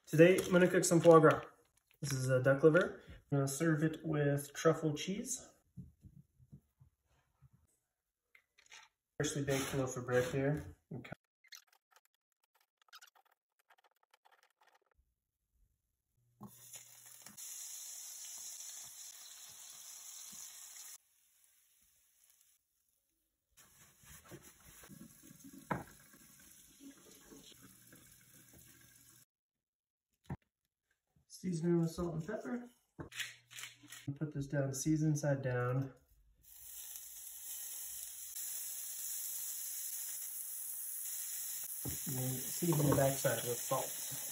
Today, I'm gonna cook some foie gras. This is a duck liver. I'm gonna serve it with truffle cheese. Freshly baked loaf of bread here. Okay. Season it with salt and pepper. Put this down, season side down. And then season the backside with salt.